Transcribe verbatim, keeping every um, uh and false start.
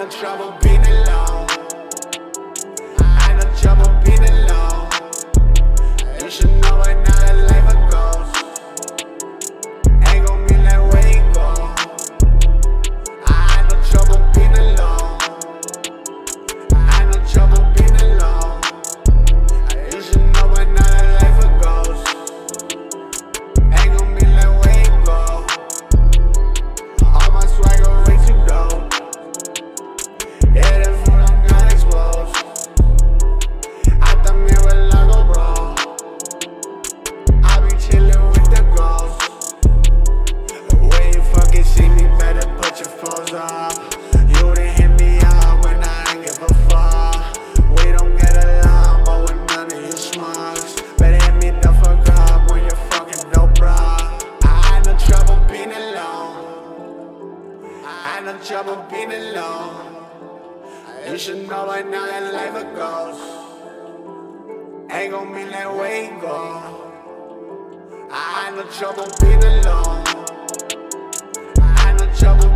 no trouble being alone. I had no trouble being alone. You should know by now that life a ghost. Ain't gon' be like where you go. I had no trouble being alone. I had no trouble being alone. You should know by now that life a ghost. Ain't gon' be like where you go. All my swagger way too dope. Yeah, that food I'm gonna explode. Out the mirror like a bro. I be chillin' with the ghosts. When you fucking see me, better put your phones off. You done hit me up when I ain't give a fuck. We don't get along, but with none of you schmucks. Better hit me the fuck up when you're fucking dope, bruh. I had no trouble being alone. I had no trouble being alone. You should know by now that life a ghost. Ain't gon' be like where you go. I had no trouble being alone. I had no trouble